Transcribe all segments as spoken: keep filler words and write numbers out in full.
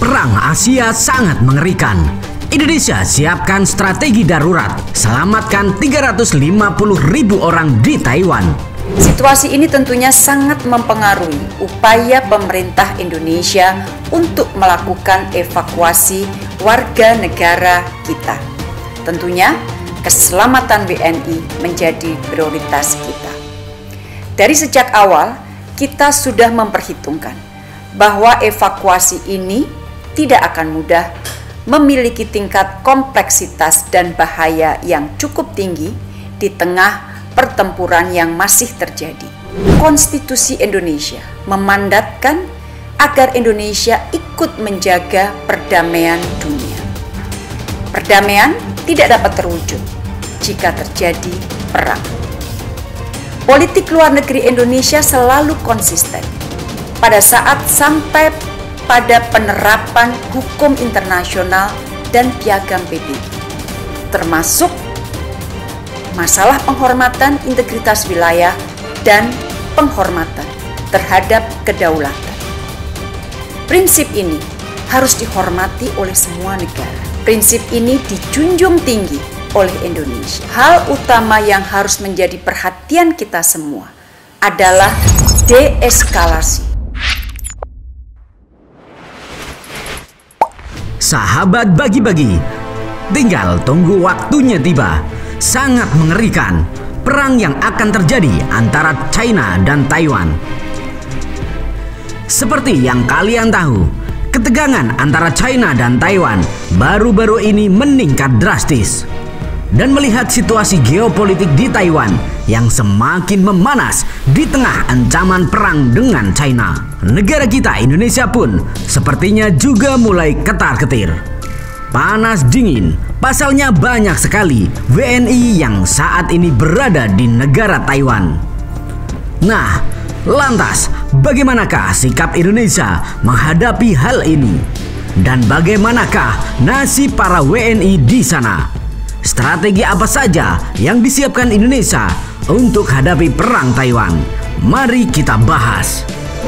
Perang Asia sangat mengerikan. Indonesia siapkan strategi darurat, selamatkan tiga ratus lima puluh ribu orang di Taiwan. Situasi ini tentunya sangat mempengaruhi upaya pemerintah Indonesia untuk melakukan evakuasi warga negara kita. Tentunya keselamatan W N I menjadi prioritas kita. Dari sejak awal, kita sudah memperhitungkan bahwa evakuasi ini tidak akan mudah, memiliki tingkat kompleksitas dan bahaya yang cukup tinggi di tengah pertempuran yang masih terjadi. Konstitusi Indonesia memandatkan agar Indonesia ikut menjaga perdamaian dunia. Perdamaian tidak dapat terwujud jika terjadi perang. Politik luar negeri Indonesia selalu konsisten pada saat sampai pada penerapan hukum internasional dan piagam P B B, termasuk masalah penghormatan integritas wilayah dan penghormatan terhadap kedaulatan. Prinsip ini harus dihormati oleh semua negara. Prinsip ini dijunjung tinggi oleh Indonesia. Hal utama yang harus menjadi perhatian kita semua adalah deeskalasi. Sahabat bagi-bagi, tinggal tunggu waktunya tiba. Sangat mengerikan perang yang akan terjadi antara China dan Taiwan. Seperti yang kalian tahu, ketegangan antara China dan Taiwan baru-baru ini meningkat drastis. Dan melihat situasi geopolitik di Taiwan yang semakin memanas di tengah ancaman perang dengan China, negara kita Indonesia pun sepertinya juga mulai ketar-ketir. Panas dingin, pasalnya banyak sekali W N I yang saat ini berada di negara Taiwan. Nah, lantas bagaimanakah sikap Indonesia menghadapi hal ini? Dan bagaimanakah nasib para W N I di sana? Strategi apa saja yang disiapkan Indonesia untuk hadapi perang Taiwan? Mari kita bahas.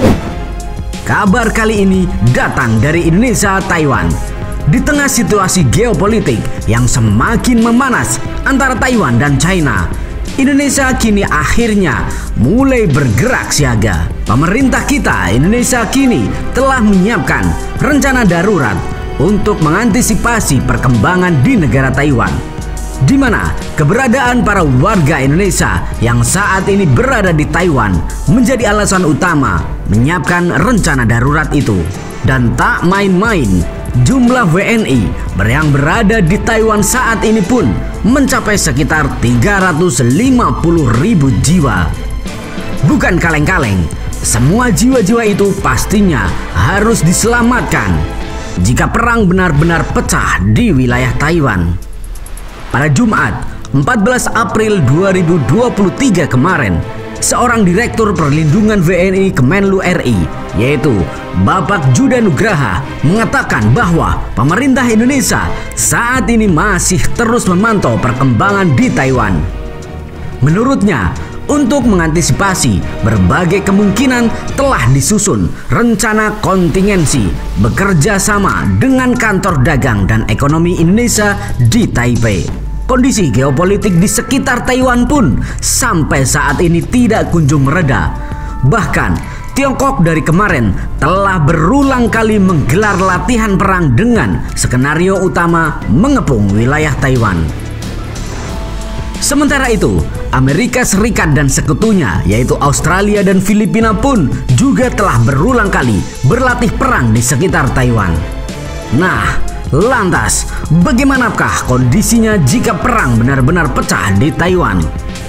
Kabar kali ini datang dari Indonesia Taiwan. Di tengah situasi geopolitik yang semakin memanas antara Taiwan dan China, Indonesia kini akhirnya mulai bergerak siaga. Pemerintah kita Indonesia kini telah menyiapkan rencana darurat untuk mengantisipasi perkembangan di negara Taiwan, di mana keberadaan para warga Indonesia yang saat ini berada di Taiwan menjadi alasan utama menyiapkan rencana darurat itu. Dan tak main-main, jumlah W N I yang berada di Taiwan saat ini pun mencapai sekitar tiga ratus lima puluh ribu jiwa. Bukan kaleng-kaleng, semua jiwa-jiwa itu pastinya harus diselamatkan jika perang benar-benar pecah di wilayah Taiwan. Pada Jumat, empat belas April dua ribu dua puluh tiga kemarin, seorang Direktur Perlindungan W N I Kemenlu R I, yaitu Bapak Judah Nugraha, mengatakan bahwa pemerintah Indonesia saat ini masih terus memantau perkembangan di Taiwan. Menurutnya, untuk mengantisipasi berbagai kemungkinan telah disusun rencana kontingensi bekerja sama dengan kantor dagang dan ekonomi Indonesia di Taipei. Kondisi geopolitik di sekitar Taiwan pun sampai saat ini tidak kunjung mereda. Bahkan Tiongkok dari kemarin telah berulang kali menggelar latihan perang dengan skenario utama mengepung wilayah Taiwan. Sementara itu, Amerika Serikat dan sekutunya yaitu Australia dan Filipina pun juga telah berulang kali berlatih perang di sekitar Taiwan. Nah, lantas bagaimanakah kondisinya jika perang benar-benar pecah di Taiwan?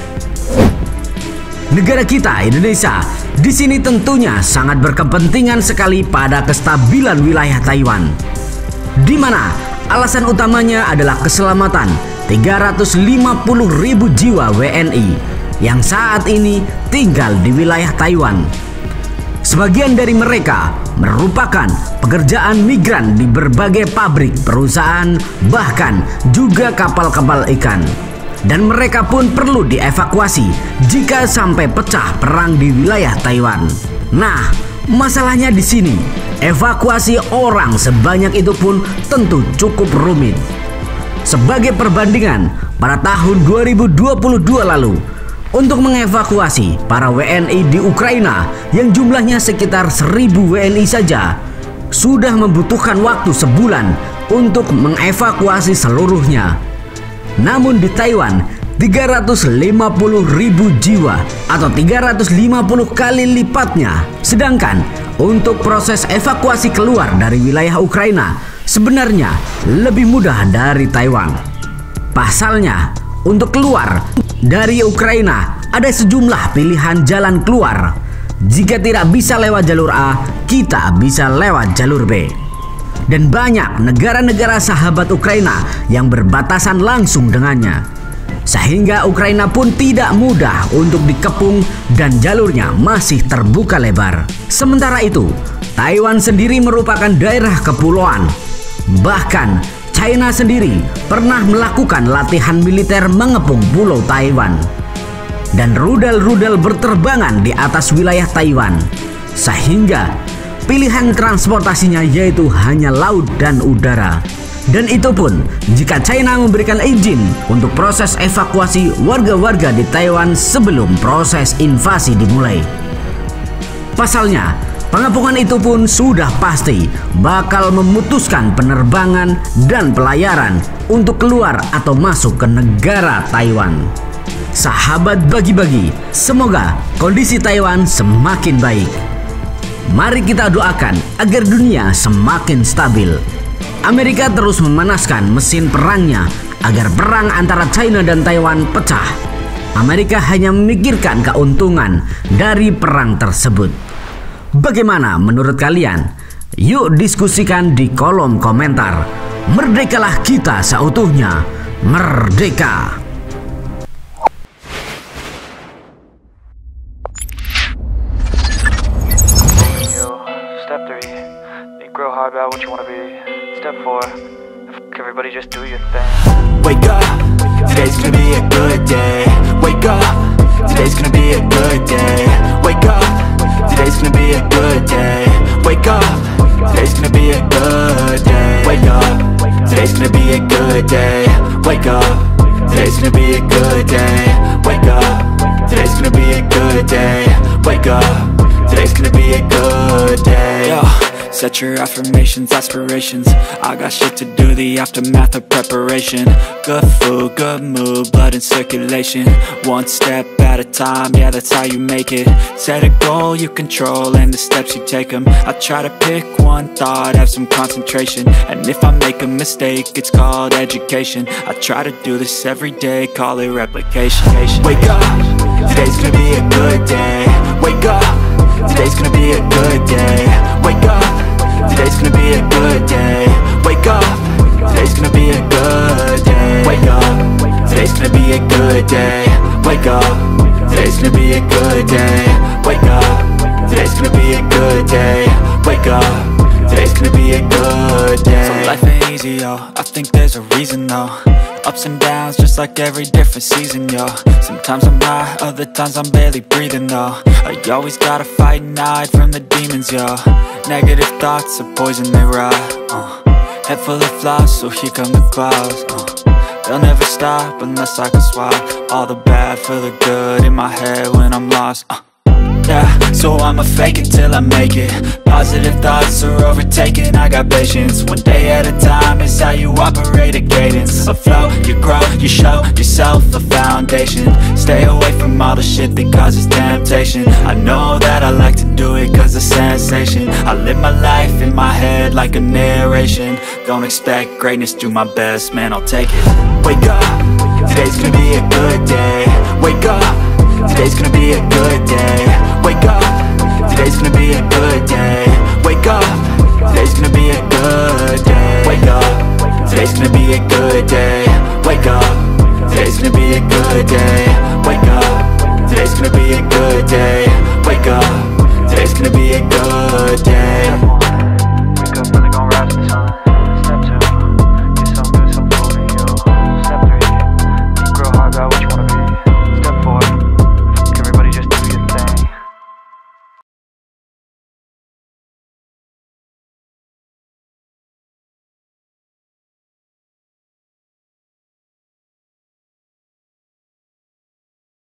Negara kita Indonesia di sini tentunya sangat berkepentingan sekali pada kestabilan wilayah Taiwan, di mana alasan utamanya adalah keselamatan tiga ratus lima puluh ribu jiwa W N I yang saat ini tinggal di wilayah Taiwan. Sebagian dari mereka merupakan pekerjaan migran di berbagai pabrik, perusahaan, bahkan juga kapal-kapal ikan. Dan mereka pun perlu dievakuasi jika sampai pecah perang di wilayah Taiwan. Nah, Masalahnya di sini, evakuasi orang sebanyak itu pun tentu cukup rumit. Sebagai perbandingan, pada tahun dua ribu dua puluh dua lalu, untuk mengevakuasi para W N I di Ukraina yang jumlahnya sekitar seribu W N I saja, sudah membutuhkan waktu sebulan untuk mengevakuasi seluruhnya. Namun di Taiwan, tiga ratus lima puluh ribu jiwa atau tiga ratus lima puluh kali lipatnya. Sedangkan untuk proses evakuasi keluar dari wilayah Ukraina sebenarnya lebih mudah dari Taiwan. Pasalnya, untuk keluar dari Ukraina ada sejumlah pilihan jalan keluar. Jika tidak bisa lewat jalur A, kita bisa lewat jalur B. Dan banyak negara-negara sahabat Ukraina yang berbatasan langsung dengannya. Sehingga Ukraina pun tidak mudah untuk dikepung dan jalurnya masih terbuka lebar. Sementara itu, Taiwan sendiri merupakan daerah kepulauan. Bahkan, China sendiri pernah melakukan latihan militer mengepung pulau Taiwan. Dan rudal-rudal berterbangan di atas wilayah Taiwan. Sehingga pilihan transportasinya yaitu hanya laut dan udara. Dan itu pun jika China memberikan izin untuk proses evakuasi warga-warga di Taiwan sebelum proses invasi dimulai. Pasalnya, pengepungan itu pun sudah pasti bakal memutuskan penerbangan dan pelayaran untuk keluar atau masuk ke negara Taiwan. Sahabat bagi-bagi, semoga kondisi Taiwan semakin baik. Mari kita doakan agar dunia semakin stabil. Amerika terus memanaskan mesin perangnya agar perang antara China dan Taiwan pecah. Amerika hanya memikirkan keuntungan dari perang tersebut. Bagaimana menurut kalian? Yuk diskusikan di kolom komentar. Merdekalah kita seutuhnya. Merdeka! Step three, think real hard about what you wanna be. Step four, everybody just do your thing. Wake up, today's gonna be a good day. Wake up, today's gonna be a good day. Wake up, today's gonna be a good day. Wake up, today's gonna be a good day. Wake up, today's gonna be a good day. Wake up, today's gonna be a good day. Wake up, today's gonna be a good day. Wake up, today's gonna be a good day. Yo, set your affirmations, aspirations. I got shit to do, the aftermath of preparation. Good food, good mood, blood in circulation. One step at a time, yeah, that's how you make it. Set a goal you control and the steps you take them. I try to pick one thought, have some concentration. And if I make a mistake, it's called education. I try to do this every day, call it replication. Wake up, today's gonna be a good day. Wake up, today's gonna be a good day. Wake up, today's gonna be a good day. Wake up, today's gonna be a good day. Wake up, today's gonna be a good day. Wake up, today's gonna be a good day. Wake up, today's gonna be a good day. Wake up, today's gonna be a good day. So life ain't easy, yo, I think there's a reason though. Ups and downs, just like every different season, yo. Sometimes I'm high, other times I'm barely breathing, though. I always gotta fight and hide from the demons, yo. Negative thoughts are poison, they rot, uh. Head full of flies, so here come the clouds, uh. They'll never stop unless I can swap all the bad for the good in my head when I'm lost, uh. Yeah, so I'ma fake it till I make it. Positive thoughts are overtaken, I got patience. One day at a time is how you operate a cadence. A flow, you grow, you show yourself a foundation. Stay away from all the shit that causes temptation. I know that I like to do it cause it's sensation. I live my life in my head like a narration. Don't expect greatness, do my best, man, I'll take it. Wake up, today's gonna be a good day. Wake up, today's gonna be a good day. Wake up, today's gonna be a good day. Wake up, today's gonna be a good day. Wake up, today's gonna be a good day. Wake up, today's gonna be a good day. Wake up, today's gonna be a good day. Wake up, today's gonna be a good day.